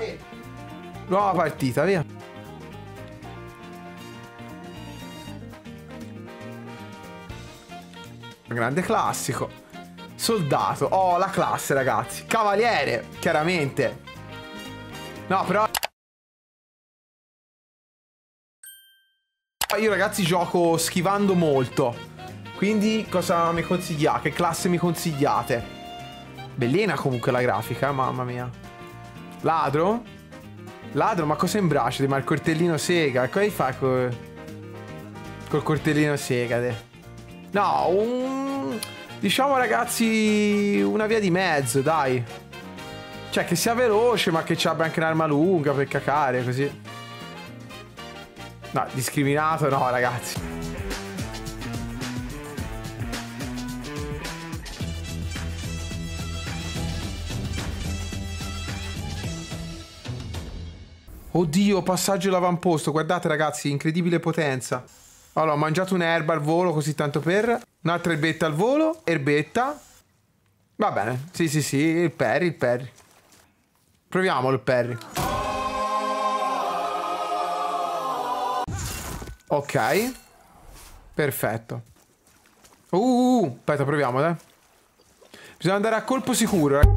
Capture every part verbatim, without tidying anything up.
E nuova partita, via. Un grande classico. Soldato. Oh, la classe, ragazzi. Cavaliere, chiaramente. No, però io, ragazzi, gioco schivando molto. Quindi cosa mi consigliate? Che classe mi consigliate? Bellina comunque la grafica, mamma mia. Ladro? Ladro, ma cosa in braccio? Ma il coltellino sega. Cosa fai col... col coltellino sega? Te? No, un... diciamo, ragazzi, una via di mezzo, dai. Cioè, che sia veloce, ma che abbia anche un'arma lunga per cacare, così. No, discriminato no, ragazzi. Oddio, passaggio all'avamposto. Guardate, ragazzi, incredibile potenza. Allora, ho mangiato un'erba al volo, così tanto per... Un'altra erbetta al volo. Erbetta. Va bene. Sì, sì, sì. Il parry, il parry. Proviamolo il parry. Ok. Perfetto. Uh, aspetta, proviamo, dai. Bisogna andare a colpo sicuro, eh.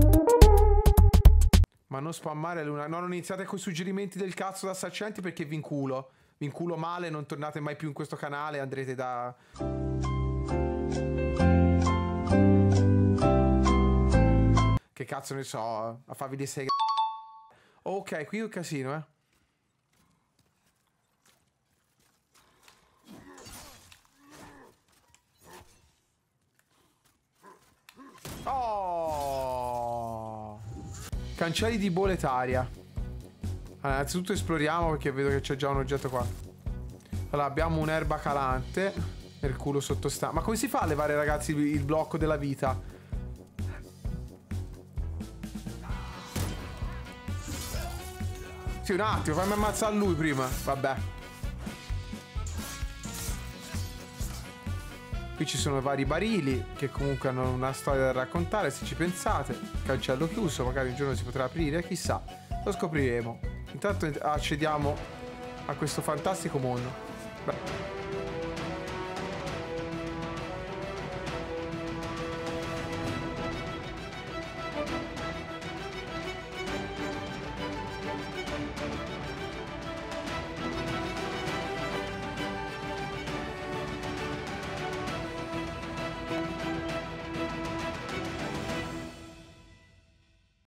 Ma non spammare l'una. No, non iniziate con i suggerimenti del cazzo da saccenti perché vi inculo. Vi inculo male, non tornate mai più in questo canale, andrete da... Che cazzo ne so, a farvi dei seghe... Ok, qui è un casino, eh. Oh! Cancelli di boletaria. Allora, innanzitutto esploriamo perché vedo che c'è già un oggetto qua. Allora, abbiamo un'erba calante nel culo sottostante. Ma come si fa a levare, ragazzi, il blocco della vita? Sì, un attimo, fammi ammazzare lui prima. Vabbè. Qui ci sono vari barili che comunque hanno una storia da raccontare, se ci pensate. Cancello chiuso, magari un giorno si potrà aprire, chissà. Lo scopriremo. Intanto accediamo a questo fantastico mondo. Beh.